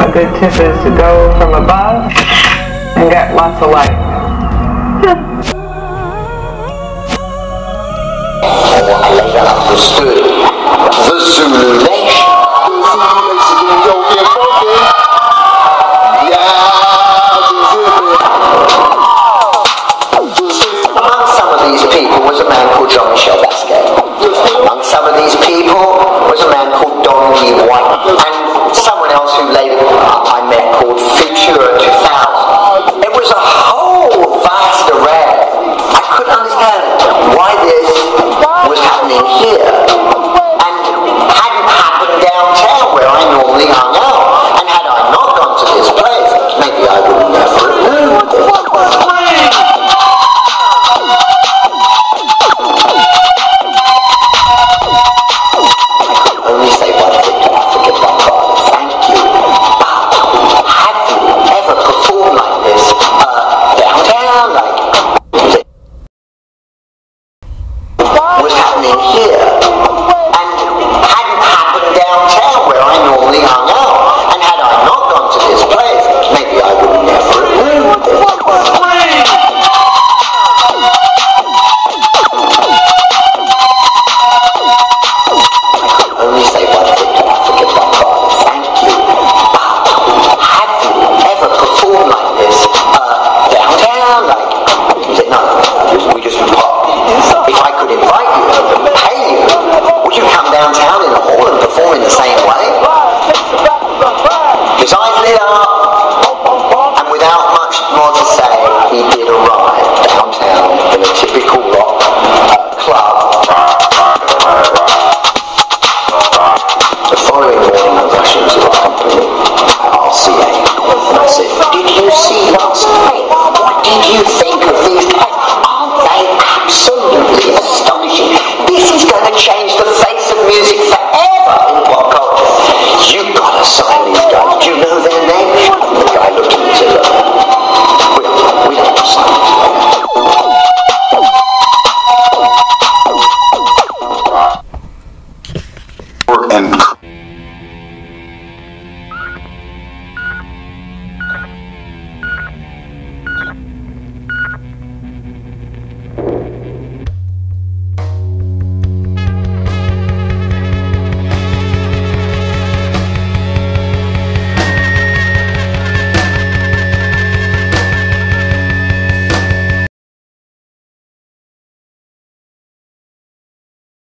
a good tip is to go from above and get lots of light. I later understood the Zulu nation. Among some of these people was a man called Jean-Michel Basquiat. Among some of these people was a man called Don Lee White. And someone else who later I met called Futura 2000.